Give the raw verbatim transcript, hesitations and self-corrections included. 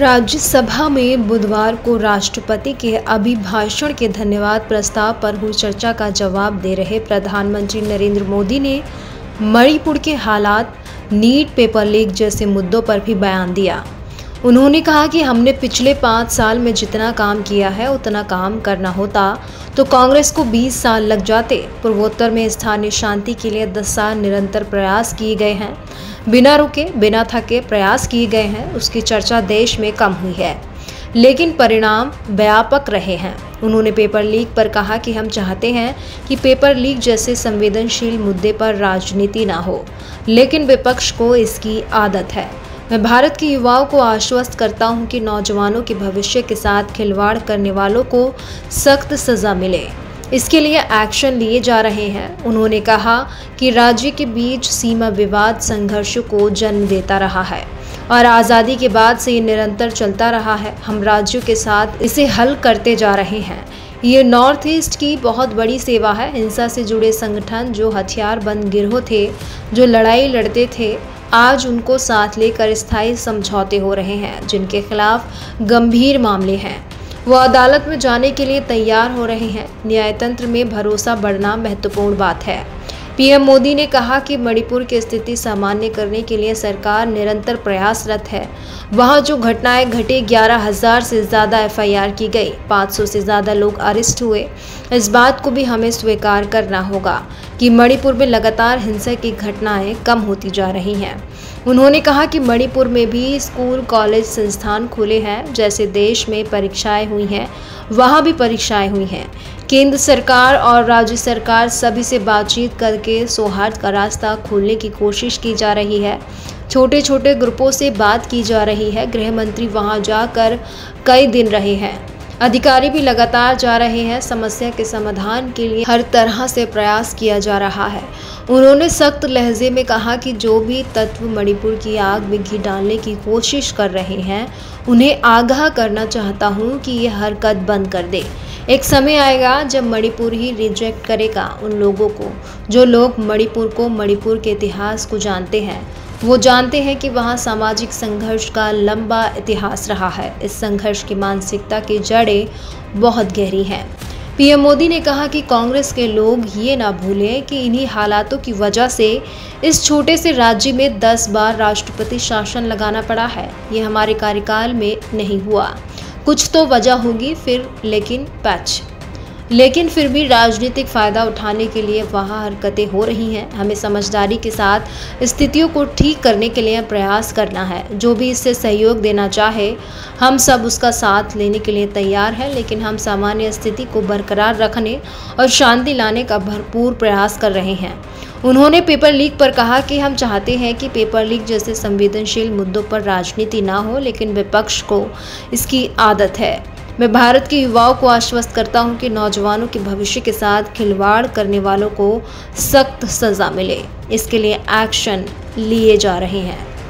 राज्यसभा में बुधवार को राष्ट्रपति के अभिभाषण के धन्यवाद प्रस्ताव पर हुई चर्चा का जवाब दे रहे प्रधानमंत्री नरेंद्र मोदी ने मणिपुर के हालात, नीट पेपर लीक जैसे मुद्दों पर भी बयान दिया। उन्होंने कहा कि हमने पिछले पाँच साल में जितना काम किया है उतना काम करना होता तो कांग्रेस को बीस साल लग जाते। पूर्वोत्तर में स्थानीय शांति के लिए दस साल निरंतर प्रयास किए गए हैं, बिना रुके बिना थके प्रयास किए गए हैं। उसकी चर्चा देश में कम हुई है, लेकिन परिणाम व्यापक रहे हैं। उन्होंने पेपर लीक पर कहा कि हम चाहते हैं कि पेपर लीक जैसे संवेदनशील मुद्दे पर राजनीति ना हो, लेकिन विपक्ष को इसकी आदत है। मैं भारत के युवाओं को आश्वस्त करता हूं कि नौजवानों के भविष्य के साथ खिलवाड़ करने वालों को सख्त सजा मिले। इसके लिए एक्शन लिए जा रहे हैं। उन्होंने कहा कि राज्य के बीच सीमा विवाद संघर्षों को जन्म देता रहा है और आज़ादी के बाद से ये निरंतर चलता रहा है। हम राज्यों के साथ इसे हल करते जा रहे हैं। ये नॉर्थ ईस्ट की बहुत बड़ी सेवा है। हिंसा से जुड़े संगठन जो हथियारबंद गिरोह थे, जो लड़ाई लड़ते थे, आज उनको साथ लेकर स्थायी समझौते हो रहे हैं। जिनके खिलाफ गंभीर मामले हैं, वो अदालत में जाने के लिए तैयार हो रहे हैं। न्यायतंत्र में भरोसा बढ़ना महत्वपूर्ण बात है। पीएम मोदी ने कहा कि मणिपुर की स्थिति सामान्य करने के लिए सरकार निरंतर प्रयासरत है। वहां जो घटनाएं घटी, ग्यारह हजार से ज़्यादा एफ आई आर की गई, पाँच सौ से ज़्यादा लोग अरेस्ट हुए। इस बात को भी हमें स्वीकार करना होगा कि मणिपुर में लगातार हिंसा की घटनाएं कम होती जा रही हैं। उन्होंने कहा कि मणिपुर में भी स्कूल, कॉलेज, संस्थान खुले हैं। जैसे देश में परीक्षाएं हुई हैं, वहाँ भी परीक्षाएं हुई हैं। केंद्र सरकार और राज्य सरकार सभी से बातचीत करके सौहार्द का रास्ता खोलने की कोशिश की जा रही है। छोटे छोटे ग्रुपों से बात की जा रही है। गृह मंत्री वहां जाकर कई दिन रहे हैं। अधिकारी भी लगातार जा रहे हैं। समस्या के समाधान के लिए हर तरह से प्रयास किया जा रहा है। उन्होंने सख्त लहजे में कहा कि जो भी तत्व मणिपुर की आग में घी डालने की कोशिश कर रहे हैं, उन्हें आगाह करना चाहता हूं कि ये हरकत बंद कर दे। एक समय आएगा जब मणिपुर ही रिजेक्ट करेगा उन लोगों को। जो लोग मणिपुर को, मणिपुर के इतिहास को जानते हैं, वो जानते हैं कि वहाँ सामाजिक संघर्ष का लंबा इतिहास रहा है। इस संघर्ष की मानसिकता की जड़ें बहुत गहरी हैं। पीएम मोदी ने कहा कि कांग्रेस के लोग ये ना भूलें कि इन्हीं हालातों की वजह से इस छोटे से राज्य में दस बार राष्ट्रपति शासन लगाना पड़ा है। ये हमारे कार्यकाल में नहीं हुआ। कुछ तो वजह होगी फिर, लेकिन पैच लेकिन फिर भी राजनीतिक फ़ायदा उठाने के लिए वहाँ हरकतें हो रही हैं। हमें समझदारी के साथ स्थितियों को ठीक करने के लिए प्रयास करना है। जो भी इससे सहयोग देना चाहे, हम सब उसका साथ लेने के लिए तैयार हैं, लेकिन हम सामान्य स्थिति को बरकरार रखने और शांति लाने का भरपूर प्रयास कर रहे हैं। उन्होंने पेपर लीक पर कहा कि हम चाहते हैं कि पेपर लीक जैसे संवेदनशील मुद्दों पर राजनीति ना हो, लेकिन विपक्ष को इसकी आदत है। मैं भारत के युवाओं को आश्वस्त करता हूं कि नौजवानों के भविष्य के साथ खिलवाड़ करने वालों को सख्त सजा मिले। इसके लिए एक्शन लिए जा रहे हैं।